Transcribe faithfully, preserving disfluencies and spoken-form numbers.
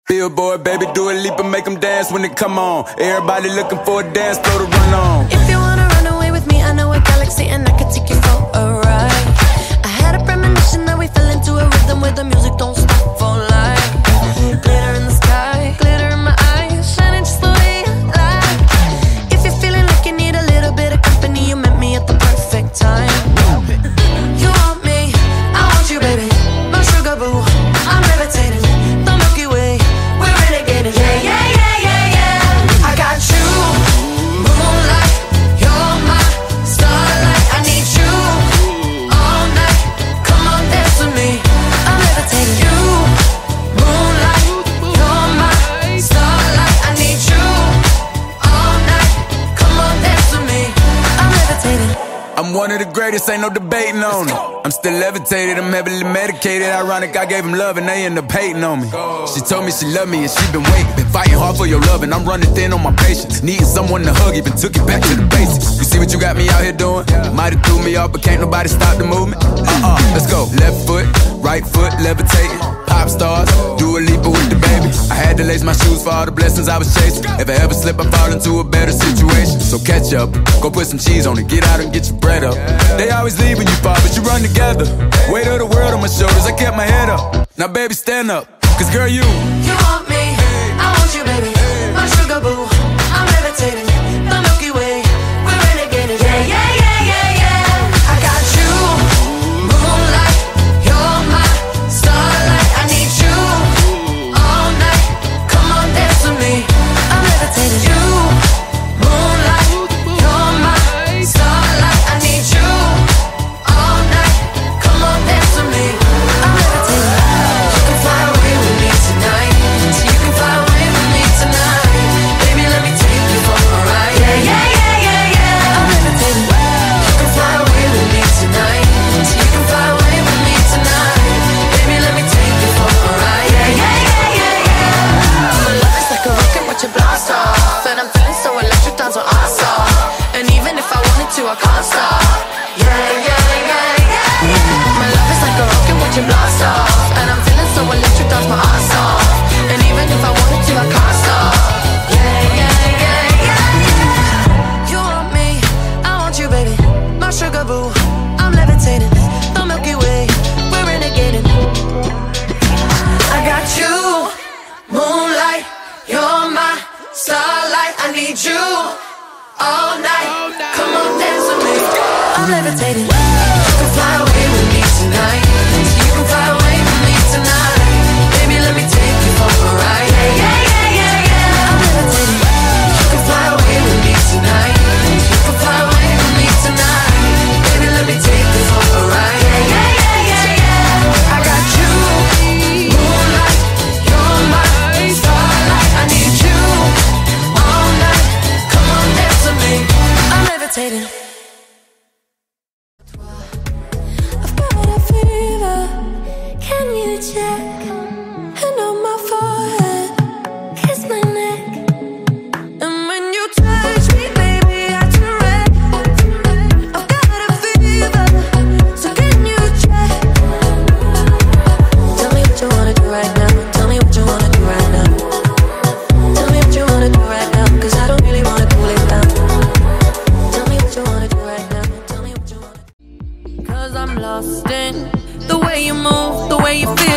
Billboard baby, do a Lipa, make them dance when they come on. Everybody looking for a dance floor to run on. If you wanna run away with me, I know a galaxy and I can take you for a ride. I had a premonition that we fell into a rhythm where the music don't stop for life. Glitter in the sky, glitter in my eyes, shining just the way I like. If you're feeling like you need a little bit of company, you met me at the perfect time. You want me, I want you, baby, my sugarboo. I'm levitating, the Milky Way, we're renegading. Yeah, yeah, yeah, yeah, yeah. I got you, moonlight, you're my starlight. I need you all night. Come on, dance with me. I'm levitating. You, moonlight, you're my starlight. I need you all night. Come on, dance with me. I'm levitating. I'm one of the greatest, ain't no debating on it. I'm still levitated, I'm heavily medicated. Ironic, I gave him love and they end up hating on me. She told me she loved me and she been waiting. Been fighting hard for your love and I'm running thin on my patience. Needing someone to hug, even took it back to the basics. You see what you got me out here doing? Might've threw me off, but can't nobody stop the movement. Uh-uh, let's go. Left foot, right foot, levitating. Pop stars, do a Lipa with DaBaby. I had to lace my shoes for all the blessings I was chasing. If I ever slip, I fall into a better situation. So catch up, go put some cheese on it, get out and get your bread up. They always leave when you fall, but you run together. Weight of the world on my shoulders, I kept my head up. Now baby, stand up, cause girl, you You want me, I want you, baby, my sugarboo. I'm levitating, the Milky Way, we're renegading. Yeah, yeah, yeah, yeah, yeah. I got you, moonlight, you're my starlight. I need you all night. Come on, dance with me. I'm levitating. You, moonlight, you're my starlight. I need you all night. Come on, dance with me. I'm levitating. You can fly away with me tonight. So you can fly away with me tonight. Baby, let me take you for a ride. Yeah, yeah, yeah, yeah, yeah. I'm levitating. You can fly away with me tonight. So you can fly away with me tonight. Baby, let me take you for a ride. Yeah, yeah, yeah, yeah, yeah. My love is like a rocket, watch it blast off. And I'm feeling so electric, dance on our song. And even if I wanted to, I can't stop. Yeah, yeah, yeah, yeah. My love is like a rocket, watch it blast off. And I'm feeling so electric, dance my ass off. And even if I wanted to, I can't stop. Yeah, yeah, yeah, yeah. You want me, I want you, baby, my sugarboo. I'm levitating, the Milky Way, we're renegading. I got you, moonlight, you're my starlight. I need you all night. Come on, dance with me. I'm levitating. You can fly away with me tonight. You can fly away with me tonight. Baby, let me take you for a ride. Yeah, yeah, yeah, yeah, yeah. I'm levitating. You can fly away with me tonight. You can fly away with me tonight. Baby, let me take you for a ride. Yeah, yeah, yeah, yeah, yeah. I got you, moonlight, you're my starlight. I need you all night. Come on, dance with me. I'm levitating. I've got a fever. Can you check? Hand on my forehead, kiss my neck. And when you touch me, baby, I turn red. I've got a fever, so can you check? Tell me what you wanna do right now. Tell me what you wanna do right now. Tell me what you wanna do right now, cause I don't really wanna cool it down. Tell me what you wanna do right now. Tell me what you wanna do. Cause I'm lost in the way you move, the way you feel.